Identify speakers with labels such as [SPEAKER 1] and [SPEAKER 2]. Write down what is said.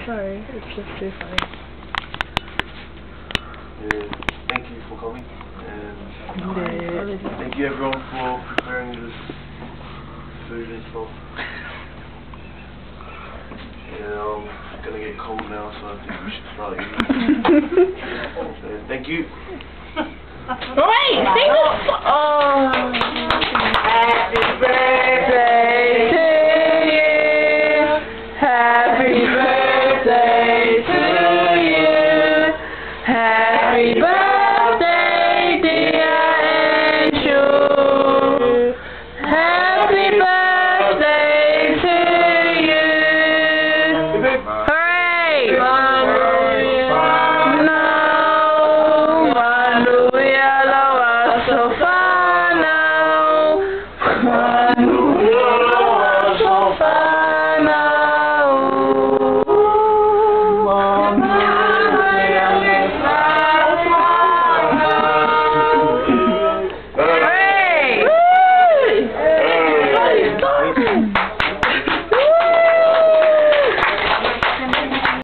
[SPEAKER 1] Sorry, it's just too funny.
[SPEAKER 2] Thank you for coming, and thank you everyone for preparing this food and stuff. I'm gonna get cold now, so I think we should start eating. Thank you.
[SPEAKER 1] Wait! Sing the song! Oh!
[SPEAKER 3] Happy birthday!